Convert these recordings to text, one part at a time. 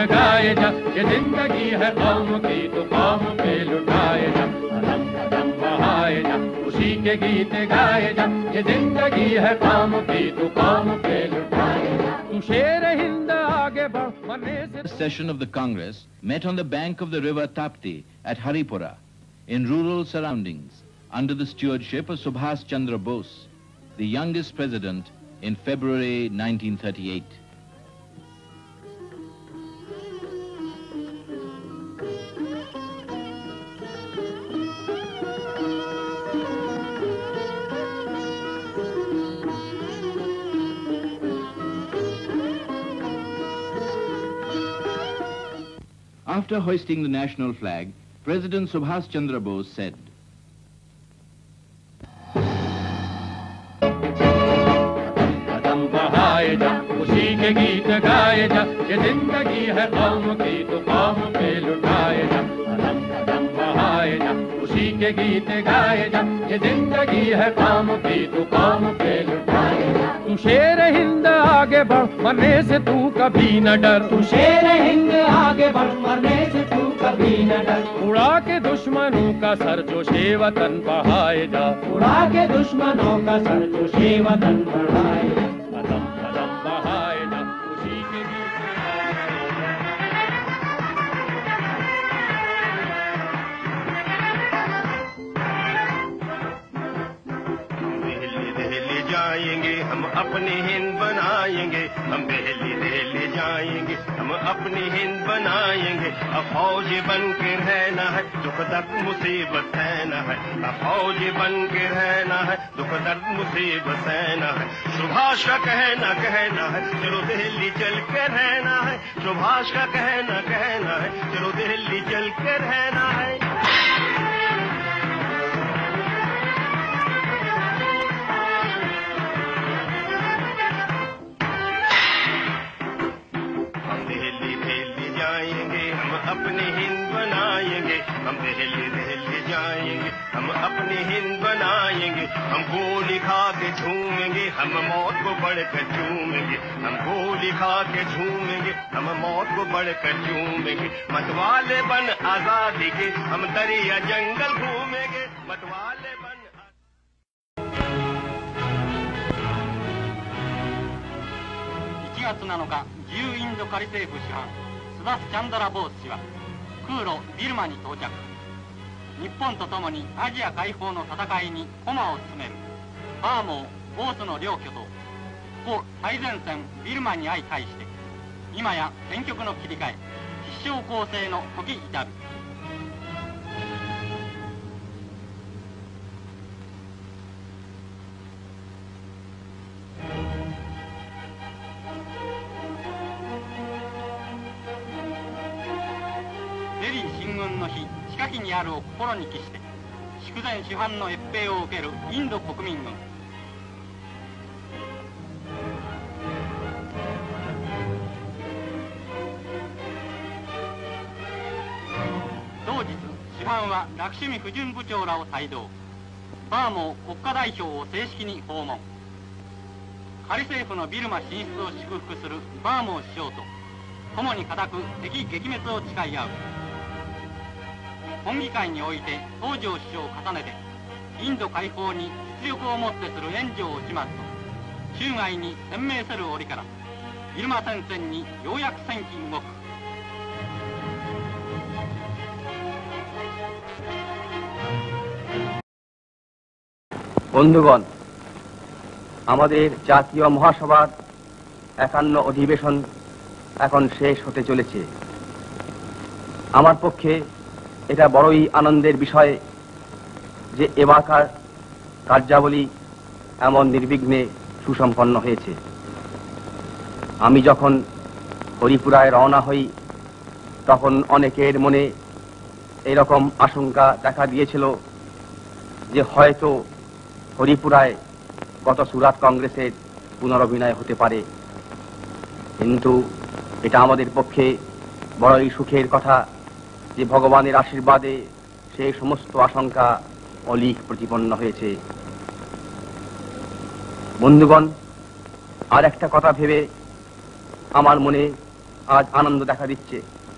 गाए जा, ये जिंदगी है कौम की तो कौम पे लुटाए जा, कदम कदम बहाए जा, खुशी के गीत गाए जा, ये जिंदगी है कौम की तो कौम पे लुटाए जा, तू शेर हिंद आगे बढ़ मरने से। The session of the Congress met on the bank of the river Tapti at Haripura in rural surroundings under the stewardship of Subhas Chandra Bose, the youngest president in February 1938. After hoisting the national flag, President Subhas Chandra Bose said, कदम बहाए जा, खुशी के गीत गाए जा, ये जिंदगी है कौम की तो कौम पे लुटाए जा, कदम कदम बहाए जा, खुशी के गीत गाए जा, ये जिंदगी है कौम की तो कौम पे लुटाए जा, तू शेर हिंद आगे बढ़ मरने से तू कभी न डर, तू शेर हिंद आगे बढ़ मरने से तू कभी न डर, उड़ा के दुश्मनों का सर जो शे वतन बढ़ाए जा, उड़ा के दुश्मनों का सर जो शे वतन बढ़ाए जा, कदम कदम बहाए जा, खुशी के गीत जाएंगे हम अपनी हिंद बनाएंगे, हम दिल्ली दिल्ली जाएंगे हम अपनी हिंद बनाएंगे, अब फौज बन के रहना है, दुख दर्द मुसीबत सहना है, अब फौज बन के रहना है, दुख दर्द मुसीबत सहना है, सुभाष का कहना है, चलो दिल्ली चल के रहना है, सुभाष का कहना है, चलो दिल्ली चल के रहना है। अपनी हिंद बनाएंगे, हम दिल्ली दिल्ली जाएंगे, हम अपनी हिंद बनाएंगे, हम गोली खा के झूमेंगे, हम मौत को बढ़कर चूमेंगे, हम गोली खा के झूमेंगे, हम मौत को बढ़कर चूमेंगे, मतवाले बन आजादी के हम दरिया जंगल घूमेंगे, मतवाले बन। 1月7日、自由インド仮政府主犯スバス・チャンドラ・ボース氏は空路ビルマに到着。日本と共にアジア解放の戦いに駒を進めるバーモー・ボースの両巨頭、ここ最前線ビルマに相対して今や戦局の切り替え、必勝攻勢の時至る。デリー進軍の日、近きにあるを心に帰して祝前主犯の閲兵を受けるインド国民軍。同日主犯はラクシュミ不準部長らを帯同、バーモー国家代表を正式に訪問。仮政府のビルマ進出を祝福するバーモー首相と共に固く敵撃滅を誓い合う。本議会において東条首相を重ねてインド解放に実力をもってする援助をしますと中外に鮮明せる折からビルマ戦線にようやく戦機動く。 বন্ধুগণ, আমাদের জাতীয় মহাসভার ৫১ অধিবেশন এখন শেষ হতে চলেছে। আমার পক্ষে এটা বড়ই আনন্দের বিষয় যে এবারকার কার্যাবলী এমন নির্বিঘ্নে সুসম্পন্ন হয়েছে। আমি যখন হরিপুরায় রওনা হই তখন অনেকের মনে এরকম আশঙ্কা দেখা দিয়েছিল যে হয়তো হরিপুরায় গত সুরাট কংগ্রেসের পুনরভিনয় হতে পারে, কিন্তু এটা আমাদের পক্ষে বড়ই সুখের কথা যে ভগবানের আশীর্বাদে সেই সমস্ত আশঙ্কা অলীক প্রতিপন্ন হয়েছে। বন্ধুগণ, আর একটা কথা ভেবে আমার মনে আজ আনন্দ দেখা দিচ্ছে।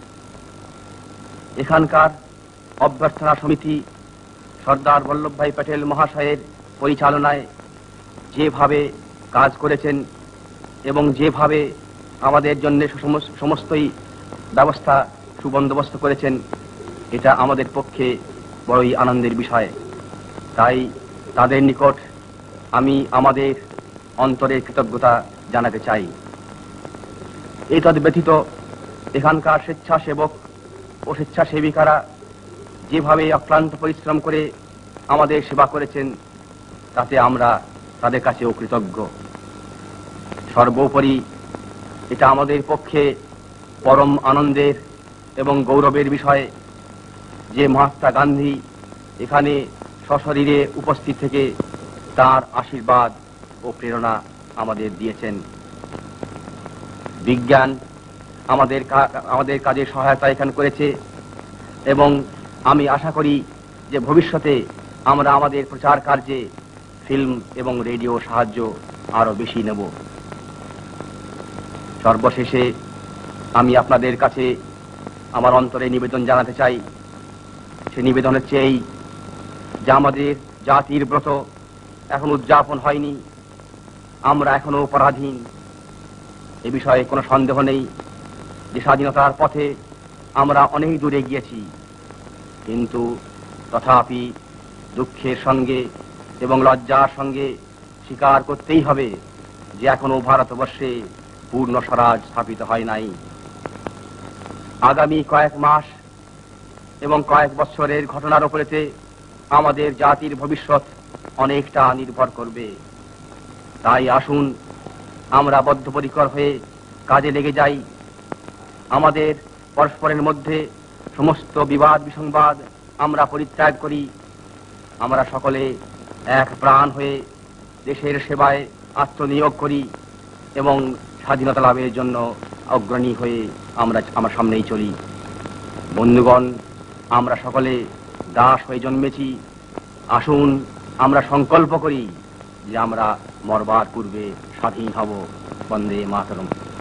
এখানকার অভ্যর্থনা সমিতি সর্দার বল্লভভাই প্যাটেল মহাশয়ের পরিচালনায় যেভাবে কাজ করেছেন এবং যেভাবে আমাদের জন্য সমস্তই ব্যবস্থা সুবন্দোবস্ত করেছেন, এটা আমাদের পক্ষে বড়ই আনন্দের বিষয়। তাই তাদের নিকট আমি আমাদের অন্তরের কৃতজ্ঞতা জানাতে চাই। এতদ ব্যতীত এখানকার স্বেচ্ছাসেবক ও স্বেচ্ছাসেবিকারা যেভাবে অক্লান্ত পরিশ্রম করে আমাদের সেবা করেছেন, তাতে আমরা তাদের কাছেও কৃতজ্ঞ। সর্বোপরি এটা আমাদের পক্ষে পরম আনন্দের এবং গৌরবের বিষয় যে মহাত্মা গান্ধী এখানে সশরীরে উপস্থিত থেকে তার আশীর্বাদ ও প্রেরণা আমাদের দিয়েছেন। বিজ্ঞান আমাদের কাজে সহায়তা এখানে করেছে এবং আমি আশা করি যে ভবিষ্যতে আমরা আমাদের প্রচার কার্যে ফিল্ম এবং রেডিও সাহায্য আরো বেশি নেব। সর্বশেষে আমি আপনাদের কাছে আমার অন্তরে নিবেদন জানাতে চাই। সে নিবেদন হচ্ছে এই যে আমাদের জাতির ব্রত এখন উদযাপন হয়নি, আমরা এখনো পরাধীন। এ বিষয়ে কোনো সন্দেহ নেই যে স্বাধীনতার পথে আমরা অনেক দূরে গিয়েছি, কিন্তু তথাপি দুঃখের সঙ্গে এবং লজ্জার সঙ্গে স্বীকার করতেই হবে যে এখনো ভারতবর্ষে পূর্ণ স্বরাজ স্থাপিত হয় নাই। আগামী কয়েক মাস এবং কয়েক বছরের ঘটনার উপরেতে আমাদের জাতির ভবিষ্যৎ অনেকটা নির্ভর করবে। তাই আসুন আমরা বদ্ধপরিকর হয়ে কাজে লেগে যাই। আমাদের পরস্পরের মধ্যে সমস্ত বিবাদ বিসংবাদ আমরা পরিত্যাগ করি। আমরা সকলে এক প্রাণ হয়ে দেশের সেবায় আত্মনিয়োগ করি এবং স্বাধীনতা লাভের জন্য অগ্রণী হয়ে আমরা সামনেই চলি। বন্ধুগণ, আমরা সকলে দাস হয়ে জন্মেছি। আসুন আমরা সংকল্প করি যে আমরা মরবার পূর্বে স্বাধীন হব। বন্দে মাতরম।